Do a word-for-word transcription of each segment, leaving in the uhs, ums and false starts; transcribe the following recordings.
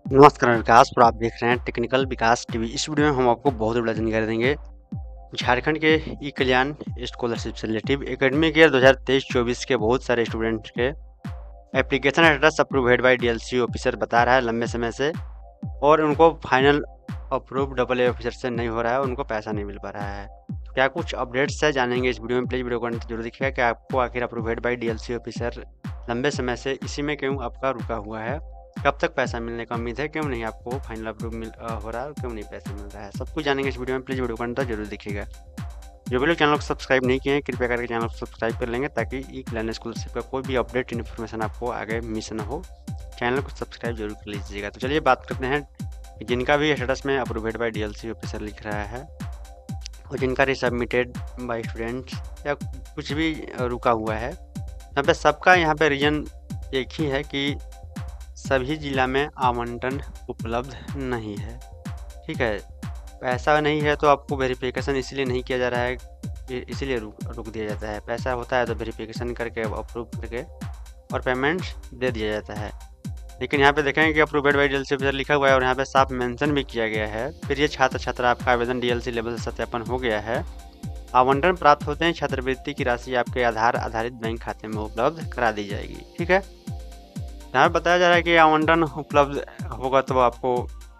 नमस्कार, मैं विकास और आप देख रहे हैं टेक्निकल विकास टीवी। इस वीडियो में हम आपको बहुत ही बड़ा जानकारी देंगे झारखंड के ई कल्याण स्कॉलरशिप से रिलेटिव एकेडमिक ईयर दो हज़ार तेईस चौबीस के बहुत सारे स्टूडेंट्स के application address approved by DLC officer बता रहा है लंबे समय से, और उनको final approve double A officer से नहीं हो रहा है, उनको पैसा नहीं मिल पा रहा है। तो क्या कुछ अपडेट्स है जानेंगे इस वीडियो में। प्लीज वीडियो को अंत जरूर देखिएगा कि आपको आखिर अप्रूव्ड बाय डीएलसी ऑफिसर लंबे समय से इसी में क्यों आपका रुका हुआ है, कब तक पैसा मिलने का उम्मीद है, क्यों नहीं आपको फाइनल अप्रूव मिल अ, हो रहा है और क्यों नहीं पैसा मिल रहा है, सब कुछ जानेंगे इस वीडियो में। प्लीज़ वीडियो को अंत जरूर देखिएगा। जो भी लोग चैनल को सब्सक्राइब नहीं किए हैं कृपया करके चैनल को सब्सक्राइब कर लेंगे ताकि ई कल्याण स्कॉलरशिप का कोई भी अपडेट इन्फॉर्मेशन आपको आगे मिस न हो। चैनल को सब्सक्राइब जरूर कर लीजिएगा। तो चलिए बात करते हैं कि जिनका भी स्टेटस में अप्रूव्ड बाय डीएलसी ऑफिसर लिख रहा है और जिनका रिसबमिटेड बाय स्टूडेंट्स या कुछ भी रुका हुआ है, यहाँ पे सबका यहाँ पे रीजन एक ही है कि सभी जिला में आवंटन उपलब्ध नहीं है। ठीक है, पैसा नहीं है तो आपको वेरिफिकेशन इसलिए नहीं किया जा रहा है, इसीलिए रुक रुक दिया जाता है। पैसा होता है तो वेरिफिकेशन करके अप्रूव करके और पेमेंट दे दिया जाता है। लेकिन यहाँ पे देखेंगे कि अप्रूव्ड बाय डीएलसी ऑफिसर लिखा हुआ है और यहाँ पे साफ मेंशन भी किया गया है। फिर ये छात्र छात्रा आपका आवेदन डीएलसी लेवल से सत्यापन हो गया है, आवंटन प्राप्त होते हैं, छात्रवृत्ति की राशि आपके आधार आधारित बैंक खाते में उपलब्ध करा दी जाएगी। ठीक है, यहाँ पे बताया जा रहा है कि आवंटन उपलब्ध होगा तो आपको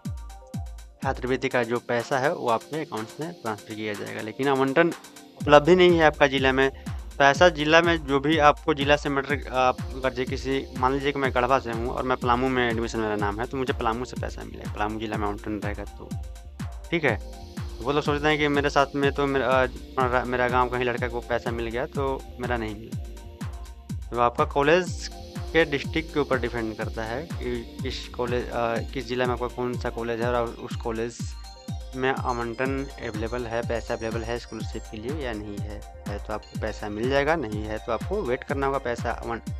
छात्रवृत्ति का जो पैसा है वो आपके अकाउंट में ट्रांसफर किया जाएगा। लेकिन आवंटन उपलब्ध ही नहीं है आपका जिला में। पैसा जिला में जो भी आपको जिला से मैट्रिक आप अगर किसी, मान लीजिए कि मैं गढ़वा से हूँ और मैं पलामू में एडमिशन मेरा नाम है तो मुझे पलामू से पैसा मिलेगा, पलामू जिला में आवंटन रहेगा तो। ठीक है, वो लोग सोचते हैं कि मेरे साथ में तो मेरा मेरा गाँव कहीं लड़का को पैसा मिल गया तो मेरा नहीं मिला। तो आपका कॉलेज के डिस्ट्रिक्ट के ऊपर डिपेंड करता है कि किस कॉलेज किस ज़िला में आपका कौन सा कॉलेज है और उस कॉलेज में आवंटन अवेलेबल है, पैसा अवेलेबल है स्कॉलरशिप के लिए या नहीं है। है तो आपको पैसा मिल जाएगा, नहीं है तो आपको वेट करना होगा पैसा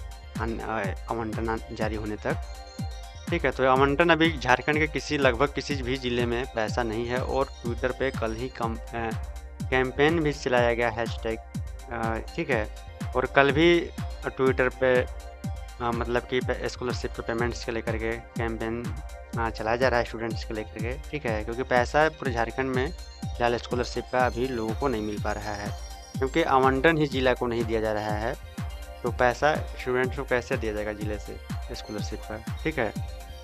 आवंटन जारी होने तक। ठीक है, तो आवंटन अभी झारखंड के किसी लगभग किसी भी ज़िले में पैसा नहीं है और ट्विटर पे कल ही कम कैंपेन भी चलाया गया हैशटैग। ठीक है, और कल भी ट्विटर पे आ, मतलब कि स्कॉलरशिप के पेमेंट्स के लेकर के कैंपेन चलाया जा रहा है स्टूडेंट्स के लेकर के। ठीक है, क्योंकि पैसा पूरे झारखंड में फिलहाल स्कॉलरशिप का अभी लोगों को नहीं मिल पा रहा है, क्योंकि आवंटन ही जिला को नहीं दिया जा रहा है। तो पैसा स्टूडेंट्स को कैसे दिया जाएगा जिले से स्कॉलरशिप का। ठीक है,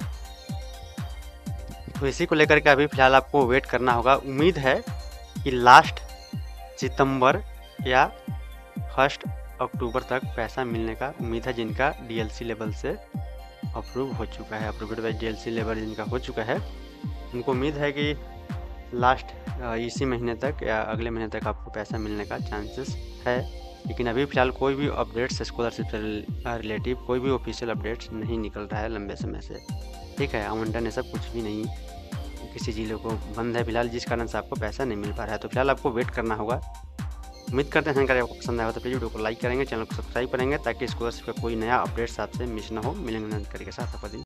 तो इसी को लेकर के अभी फ़िलहाल आपको वेट करना होगा। उम्मीद है कि लास्ट सितंबर या फर्स्ट अक्टूबर तक पैसा मिलने का उम्मीद है, जिनका डीएलसी लेवल से अप्रूव हो चुका है, अप्रूव्ड बाय डीएलसी लेवल जिनका हो चुका है, उनको उम्मीद है कि लास्ट इसी महीने तक या अगले महीने तक आपको पैसा मिलने का चांसेस है। लेकिन अभी फ़िलहाल कोई भी अपडेट्स स्कॉलरशिप से रिलेटिव कोई भी ऑफिशियल अपडेट्स नहीं निकल रहा है लंबे समय से। ठीक है, आवंटन ऐसा कुछ भी नहीं, किसी जिले को बंद है फिलहाल, जिस कारण से आपको पैसा नहीं मिल पा रहा है। तो फिलहाल आपको वेट करना होगा। उम्मीद करते हैं जानकारी आपको पसंद आया हो तो प्लीज़ वीडियो को लाइक करेंगे, चैनल को सब्सक्राइब करेंगे ताकि स्कॉलरशिप का कोई नया अपडेट्स आपसे मिस ना हो। मिलेंगे जानकारी के साथ, आपका दिन